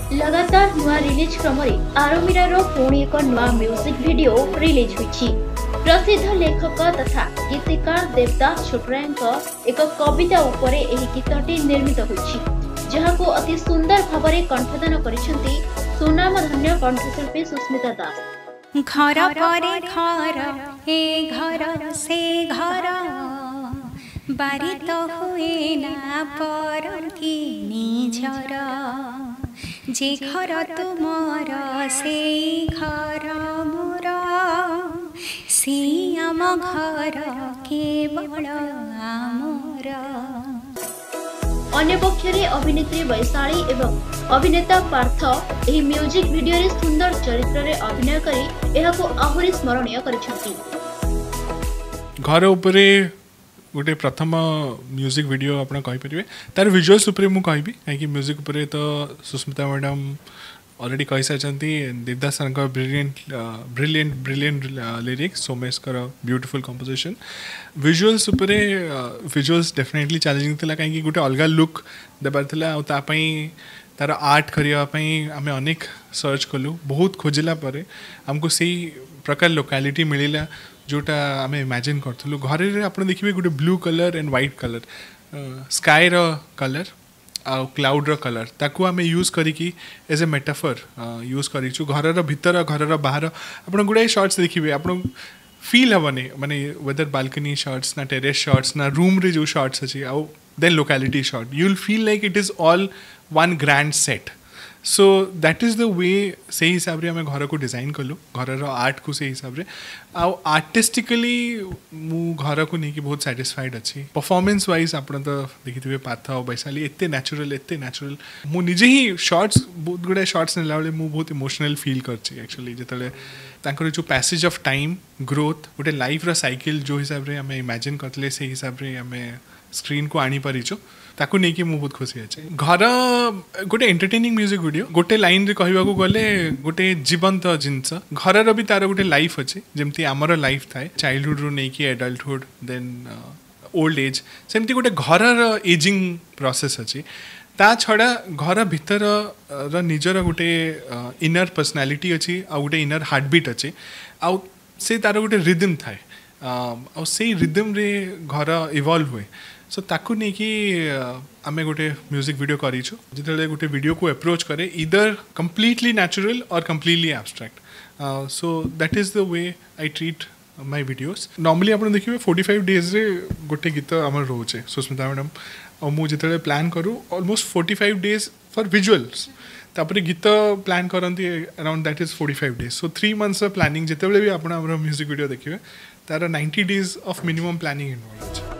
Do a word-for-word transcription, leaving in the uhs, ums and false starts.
लगातार नुआ रिलीज क्रम आरोमीरा पुणी एक नुआ म्यूजिक वीडियो रिलीज होइछि। प्रसिद्ध लेखक तथा गीतिकार देवदास छोटरायଙ୍କ एक कविता उपरे एही गीतटी निर्मित होइछि, जहाको अति सुंदर भावरे कंठदान करिसेंती सुनामधन्य कंठशिल्पी सुस्मिता दास। घर परे घर ए घर से घर बारी तो हुए ना परती निजर जे घर तुमर से घर मोर से आम घर केवल आमर। अन्य पक्षरे अभिनेत्री बैसाली एवं अभिनेता पार्थ एही म्यूजिक वीडियो रे सुंदर चरित्र रे अभिनय करी एहाको आहुरी स्मरणीय करिसेंती। घर उपरे गोटे प्रथम म्यूजिक वीडियो आपन कहि परिबे तार विजुअल्स उपरे मु कहबी काहे म्यूजिक उपरे तो सुस्मिता मैडम ऑलरेडी कहि साचंती। देवदास सर का brilliant brilliant brilliant lyrics, Somesh कर ब्यूटीफुल कंपोजिशन। विजुअल्स उपरे विजुअल्स डेफिनेटली चैलेंजिंग थिला काहे गोटे अलगा लुक देबार थिला आ ता पई तार आर्ट करिया पई हमें अनेक सर्च कलु, बहुत खोजिला परे हमको सही प्रकार लोकालिटी मिलिला जोटा आम इमेजिन करूँ। घर में आप देखिए गोटे blue colour and white colour sky रो कलर आ क्लाउड रो कलर ताकू आम यूज करिकी एज ए मेटाफर यूज करूँ। घर भीतर घर बाहर आप गुड़ाए शॉट्स देखिए आप फील हेनी माने वेदर बालकनी शॉट्स ना टेरेस शॉट्स ना रूम रे जो शॉट्स अच्छी आउ then locality shot you will feel like it is all one grand set. So that is the way से हिसाब से आम घर को डिजाइन कलु, घर आर्ट को से हिसाब से आउ आर्टिस्टिकली मु घर को नहीं कि बहुत सैटिस्फाइड अच्छी। परफॉर्मेंस वाइज आप तो देखिए पार्थ और बैसाली एते नेचुरल एते नेचुरल मु निजे ही शॉर्ट्स बहुत गुड़ाए शॉर्ट्स नेला बेले मु बहुत इमोशनल फील करछि एक्चुअली जिते तांकर जो पैसेज ऑफ टाइम ग्रोथ गोटे लाइफ रो साइकिल जो हिसाब से आम इमेजिन करते से हिसाब से आम स्क्रीन को आनी पारिछु ताकू नहीं कि बहुत खुशी अच्छे। घर गोटे एंटरटेनिंग म्यूजिक वीडियो गोटे लाइन रे कहबाकू गले गोटे जीवंत जिनस घर भी तार गोटे लाइफ अच्छे जमती आमर लाइफ थाए चाइल्डहुड रू नहीं कि एडल्टहुड देन ओल्ड एज सेमती गोटे घर एजिंग प्रोसेस अच्छी। ता छड़ा घर भीतर र निजर गोटे इनर पर्सनालिटी अच्छी आ गोटे इनर हार्टबीट अच्छी आ से तार गोटे रिदम थाए आ से रिदम रे घर इवॉल्व हुए। सो ताकू नहीं कि आम गोटे म्यूजिक वीडियो करूँ जिते गोटे वीडियो को अप्रोच करे इधर कंप्लीटली नेचुरल और completely abstract. So that is the way I treat my videos. Normally आप देखिए फोर्टी फाइव डेज रे गोटे गीत आम रोचे सुस्मिता मैडम और मुझे जिते प्लान करूँ almost forty five days for visuals तापर गीत प्लान करती around that is forty five days. So three months planning जिते भी आप म्यूजिक वीडियो देखिए तार ninety days of minimum planning involve.